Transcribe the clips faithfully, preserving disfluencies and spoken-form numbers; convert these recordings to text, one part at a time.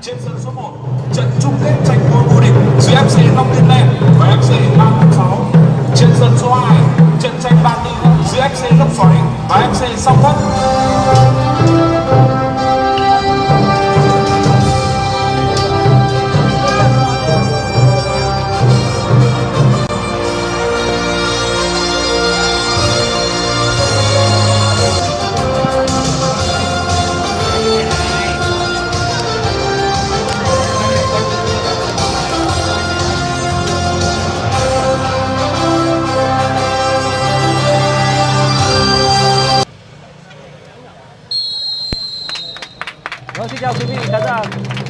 Trên sân số một, trận chung kết tranh ngôi vô địch giữa ép xê Long Biên Land và ép xê ba tám sáu. Trên sân số hai, trận tranh ba tư giữa ép xê Lốc Xoáy và ép xê Song Thất. Vâng, xin chào quý vị khán giả.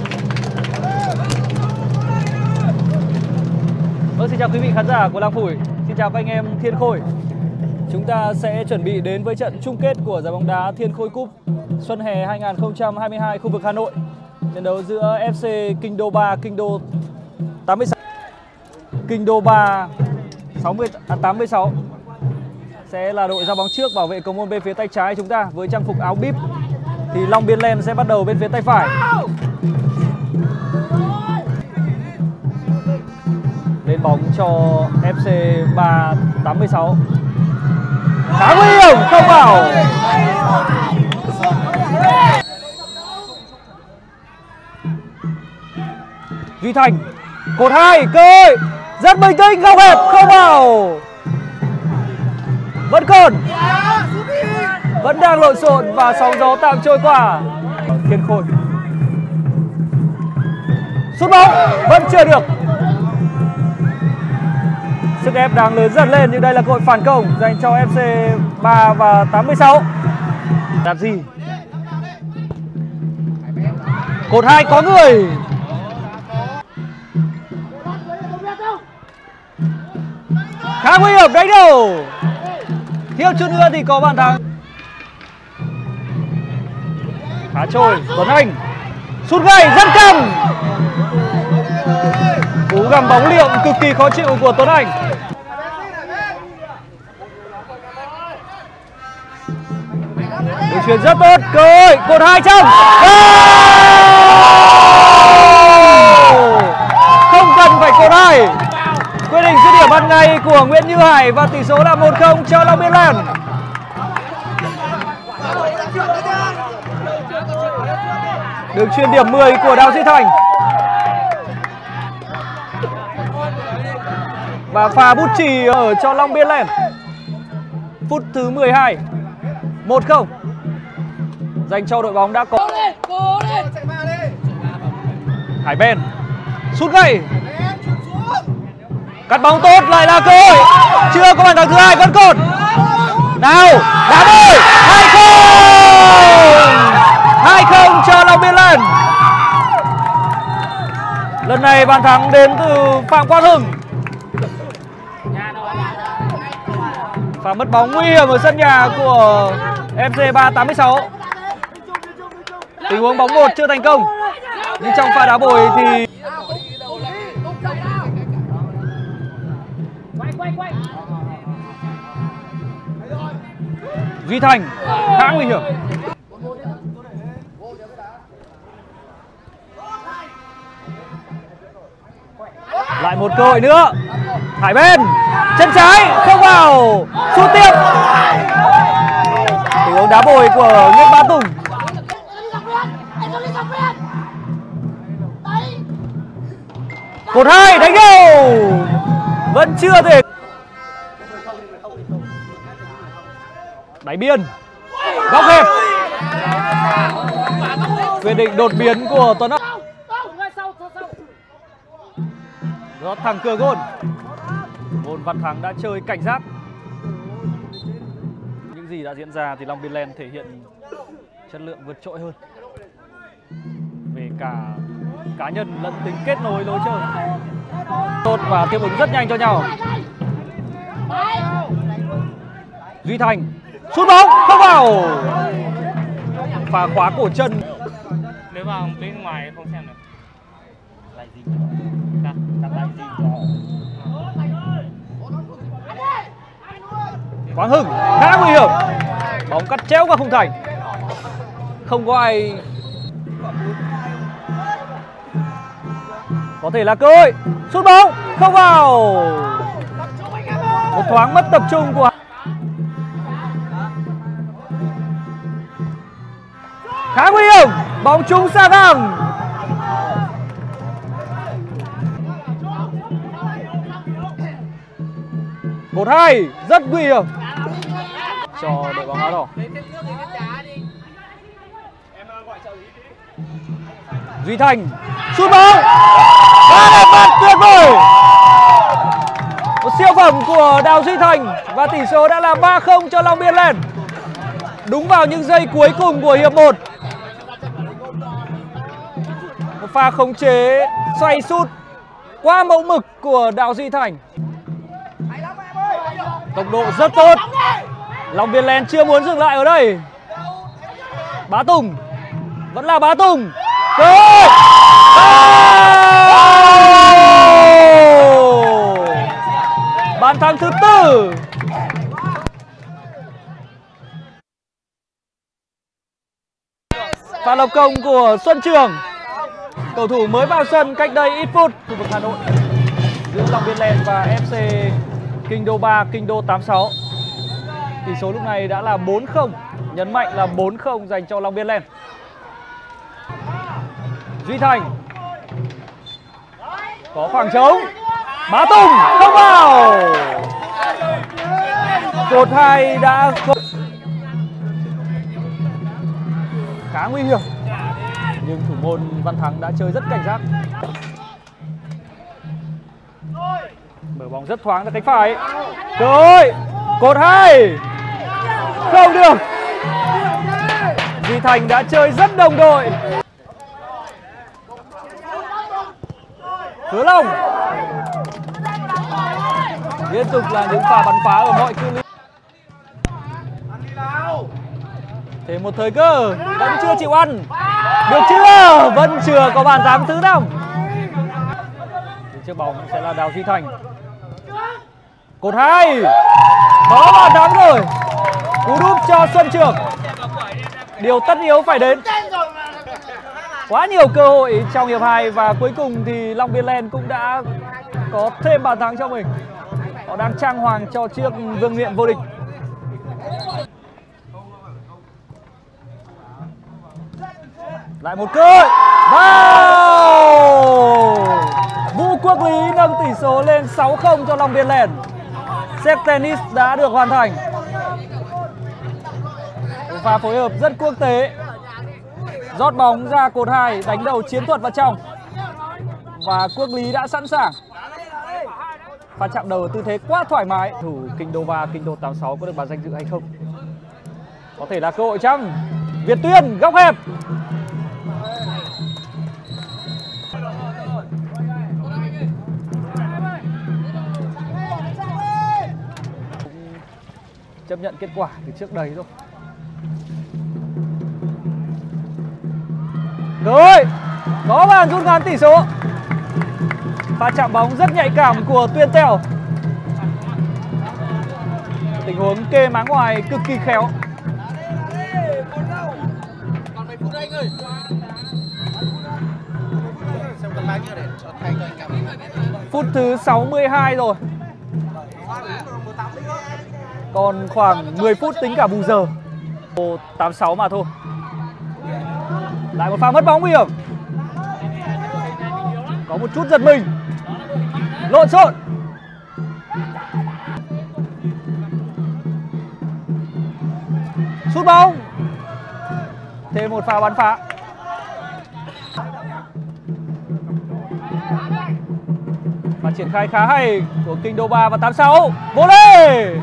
Vâng, xin chào quý vị khán giả của Làng Phủi. Xin chào các anh em Thiên Khôi. Chúng ta sẽ chuẩn bị đến với trận chung kết của giải bóng đá Thiên Khôi Cup Xuân Hè hai nghìn không trăm hai mươi hai khu vực Hà Nội. Trận đấu giữa ép xê Kinh Đô ba, Kinh Đô tám mươi sáu, Kinh Đô ba sáu mươi, à, tám mươi sáu sẽ là đội ra bóng trước, bảo vệ cầu môn bên phía tay trái chúng ta với trang phục áo bíp. Thì Long Biên Land sẽ bắt đầu bên phía tay phải. Lên bóng cho ép xê ba tám mươi sáu. Khá nguy hiểm, không vào. Duy Thành, cột hai, cơ hội rất bình tĩnh, góc hẹp, không vào. Vẫn còn, vẫn đang lộn xộn và sóng gió tạm trôi qua. Thiên Khôi sút bóng vẫn chưa được. Sức ép đang lớn dần lên, nhưng đây là cơ hội phản công dành cho ép xê ba và tám mươi sáu. Làm gì? Cột hai có người. Khá nguy hiểm, đánh đầu. Thiếu chút nữa thì có bàn thắng. Khá trôi, Tuấn Anh sút gay rất căng. Cú găm bóng liệng cực kỳ khó chịu của Tuấn Anh. Đường chuyền rất tốt, cơ hội cột hai trăm. Không cần phải cột hai. Quyết định dứt điểm ban ngay của Nguyễn Như Hải và tỷ số là một không cho Long Biên Land. Đường chuyền điểm mười của Đào Duy Thành. Và pha bút chì ở cho Long Biên Land. Phút thứ mười hai. một không. Dành cho đội bóng đã có. Hải Ben sút gay. Cắt bóng tốt, lại là cơ hội. Chưa có bàn thắng thứ hai, vẫn còn. Nào, đá bôi. hai không. hai không cho Long Biên Land. Lần này bàn thắng đến từ Phạm Quang Hưng. Pha mất bóng nguy hiểm ở sân nhà của ép xê ba tám mươi sáu. Tình huống bóng một chưa thành công. Nhưng trong pha đá bồi thì Duy Thành khá nguy hiểm. Lại một cơ hội nữa. Hải Ben chân trái không vào, sút tiếp. Tình huống đá bồi của Nguyễn Bá Tùng. Cột hai đánh đầu, vẫn chưa thể. Đáy biên, góc hẹp. Quyết định đột biến của Tuấn Anh. Rót thẳng cửa gôn. Ngôn Văn Thắng đã chơi cảnh giác. Những gì đã diễn ra thì Long Biên Land thể hiện chất lượng vượt trội hơn về cả cá nhân lẫn tính kết nối lối chơi tốt và tiếp ứng rất nhanh cho nhau. Duy Thành sút bóng không vào. Phá khóa cổ chân. Nếu mà bên ngoài không xem được. Lại gì? Cắt, cắt lại gì? Quang Hưng khá nguy hiểm. Bóng cắt chéo qua khung thành. Không có ai Có thể là cơ hội. Sút bóng không vào. Một thoáng mất tập trung của khá nguy hiểm. Bóng trúng xa ngang. Một hai rất nguy hiểm cho đội bóng áo đỏ. Duy Thành sút bóng và đẹp mắt tuyệt vời. Một siêu phẩm của Đào Duy Thành và tỷ số đã là ba không cho Long Biên lên. Đúng vào những giây cuối cùng của hiệp một. Một pha khống chế xoay sút qua mẫu mực của Đào Duy Thành. Tốc độ rất tốt. Long Biên Land chưa muốn dừng lại ở đây. Bá Tùng vẫn là Bá Tùng. Cơ hội. Bàn thắng thứ tư. Pha lập công của Xuân Trường, cầu thủ mới vào sân cách đây ít phút. Khu vực Hà Nội giữa Long Biên Land và ép xê Kinh Đô ba, Kinh Đô tám sáu. Tỷ số lúc này đã là bốn không. Nhấn mạnh là bốn không dành cho Long Biên Land. Duy Thành có khoảng trống. Bá Tùng không vào. Cột hai đã khá nguy hiểm, nhưng thủ môn Văn Thắng đã chơi rất cảnh giác. Mở bóng rất thoáng ra cánh phải. Cơ hội. Cột hai không được. Duy Thành đã chơi rất đồng đội. Hứa Long liên tục là những pha bắn phá ở mọi cự ly. Thêm một thời cơ, vẫn chưa chịu ăn. Được chưa? Vẫn chưa có bàn thắng thứ năm. Chiếc bóng sẽ là Đào Duy Thành. Cột hai. Có bàn thắng rồi. Cú đúp cho Xuân Trường. Điều tất yếu phải đến. Quá nhiều cơ hội trong hiệp hai và cuối cùng thì Long Biên Land cũng đã có thêm bàn thắng cho mình. Họ đang trang hoàng cho chiếc vương miện vô địch. Lại một cơ hội. Wow! Vũ Quốc Lý nâng tỷ số lên sáu không cho Long Biên Land. Set tennis đã được hoàn thành. Một pha phối hợp rất quốc tế. Rót bóng ra cột hai, đánh đầu chiến thuật vào trong. Và Quốc Lý đã sẵn sàng. Pha chạm đầu ở tư thế quá thoải mái. Thủ Kinh Đô ba, Kinh Đô tám sáu có được bàn danh dự hay không? Có thể là cơ hội chăng? Việt Tuyên góc hẹp. Chấp nhận kết quả từ trước đấy thôi. Rồi, có bàn rút ngắn tỷ số. Pha chạm bóng rất nhạy cảm của Tuyên Tèo. Tình huống kê má ngoài cực kỳ khéo. Phút thứ sáu mươi hai rồi. Còn khoảng mười phút tính cả bù giờ. tám sáu mà thôi. Lại một pha mất bóng nguy hiểm. Có một chút giật mình. Lộn xộn. Sút bóng. Thêm một pha bắn phá. Và triển khai khá hay của Kinh Đô ba và tám sáu. Vô lê.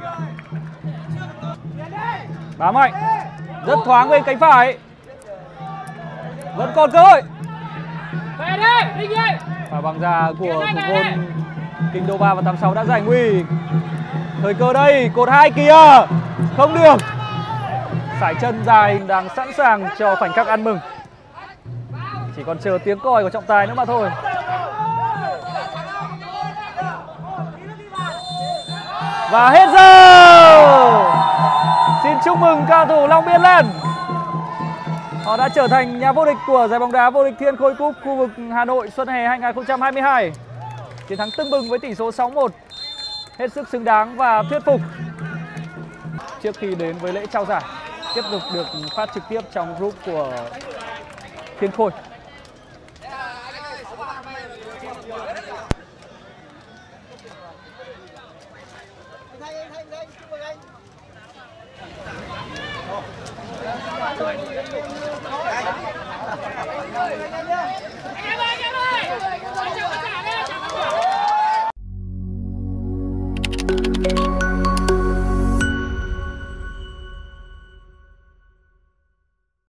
Bá Mạnh rất thoáng bên cánh phải. Vẫn còn cơ hội. Và bằng ra của thủ môn Kinh Đô ba và tám sáu đã giải nguy. Thời cơ đây, cột hai kìa. Không được. Sải chân dài đang sẵn sàng cho khoảnh khắc ăn mừng. Chỉ còn chờ tiếng còi của trọng tài nữa mà thôi. Và hết giờ. Xin chúc mừng cao thủ Long Biên Land. Họ đã trở thành nhà vô địch của giải bóng đá vô địch Thiên Khôi Cup khu vực Hà Nội Xuân Hè hai nghìn không trăm hai mươi hai. Chiến thắng tưng bừng với tỷ số sáu một, hết sức xứng đáng và thuyết phục. Trước khi đến với lễ trao giải, tiếp tục được phát trực tiếp trong group của Thiên Khôi.